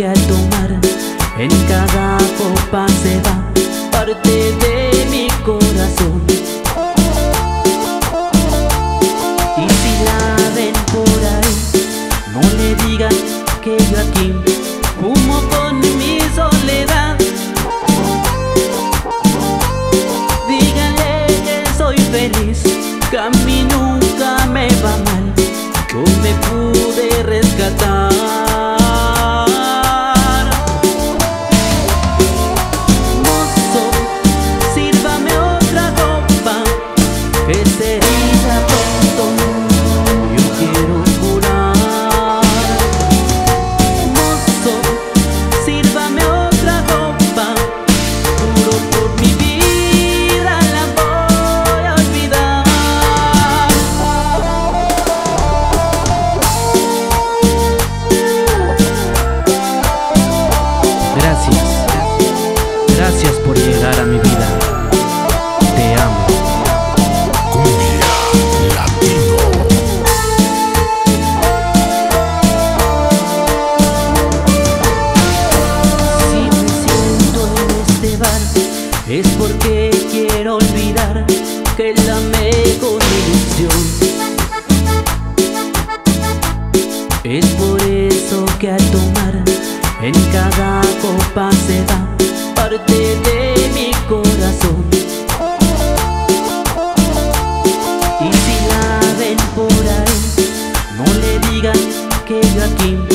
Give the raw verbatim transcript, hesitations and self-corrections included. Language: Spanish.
que al tomar en cada copa se va parte de mi corazón. Y si la ven por ahí, no le digan que yo aquí fumo con mi soledad. Díganle que soy feliz, que a mí nunca me va mal, yo me pude rescatar. Mozo, sírvame otra copa, que se irá pronto, yo quiero curar. Mozo, sírvame otra copa, juro por mi vida la voy a olvidar. Gracias, gracias por llegar a mi vida. Te amo. Cumbia Latino. Si me siento en este bar, es porque quiero olvidar que la amé con ilusión. Es por eso que al tomar en cada copa se da parte de mi corazón. Y si la ven por ahí, no le digan que yo aquí